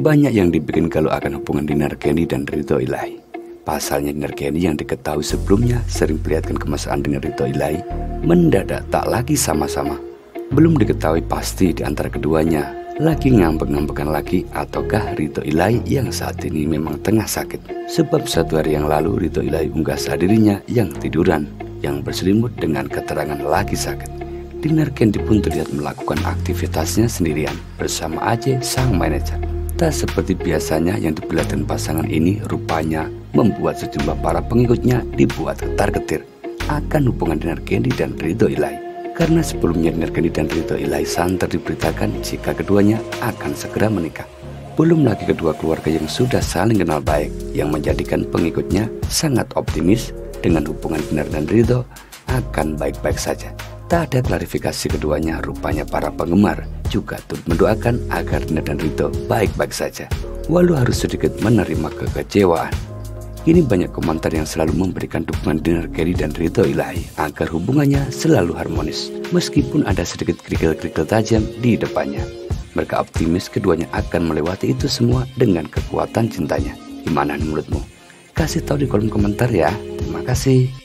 Banyak yang dibikin galau akan hubungan Dinar Candy dan Ridho Ilahi. Pasalnya Dinar Candy yang diketahui sebelumnya sering perlihatkan kemesraan dengan Ridho Ilahi mendadak tak lagi sama-sama. Belum diketahui pasti di antara keduanya lagi ngambek-ngambekan lagi ataukah Ridho Ilahi yang saat ini memang tengah sakit. Sebab 1 hari yang lalu Ridho Ilahi unggah saat dirinya yang tiduran, yang berselimut dengan keterangan lagi sakit. Dinar Candy pun terlihat melakukan aktivitasnya sendirian bersama Aceh sang manajer. Tak seperti biasanya yang diperlihatkan pasangan ini rupanya membuat sejumlah para pengikutnya dibuat ketar-ketir akan hubungan Dinar Candy dan Ridho Ilahi. Karena sebelumnya Dinar Candy dan Ridho Ilahi santer diberitakan jika keduanya akan segera menikah. Belum lagi kedua keluarga yang sudah saling kenal baik yang menjadikan pengikutnya sangat optimis dengan hubungan Dinar dan Ridho akan baik-baik saja. Tak ada klarifikasi keduanya, rupanya para penggemar juga turut mendoakan agar Dinar dan Ridho baik-baik saja, walau harus sedikit menerima kekecewaan. Kini banyak komentar yang selalu memberikan dukungan Dinar Candy dan Ridho Ilahi agar hubungannya selalu harmonis, meskipun ada sedikit kerikil-kerikil tajam di depannya. Mereka optimis keduanya akan melewati itu semua dengan kekuatan cintanya. Gimana menurutmu? Kasih tahu di kolom komentar ya. Terima kasih.